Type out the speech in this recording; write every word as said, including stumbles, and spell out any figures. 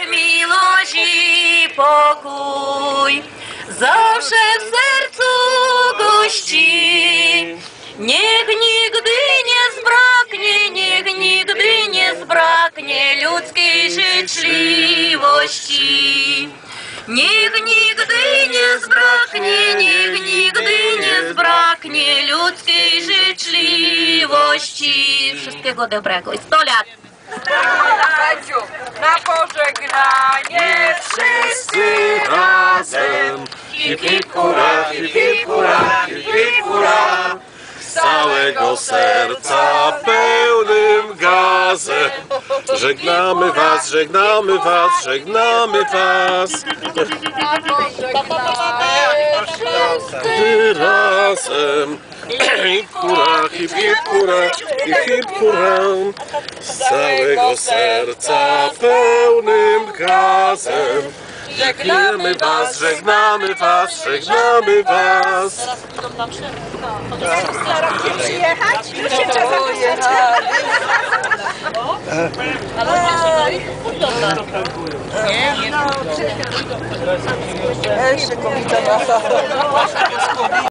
miłość i pokój zawsze w sercu gości. Niech nigdy nie zbraknie, niech nigdy nie zbraknie ludzkiej życzliwości. Niech nigdy nie zbraknie, niech nigdy nie zbraknie ludzkiej życzliwości. Wszystkiego dobrego i sto lat! Na pożegnanie Wszyscy razem, hip hip hura, hip hip hura, hip hip hura, z całego serca pełnym gazem. Żegnamy was, żegnamy was, żegnamy was. Wszyscy razem, hip hura, hip hip hura, hip hip hura, z całego serca pełnym gazem. Żegnamy was, żegnamy was, żegnamy was. przyjechać? Już się czas pojechać. Nie, nie. Jeszcze kobieta nasza.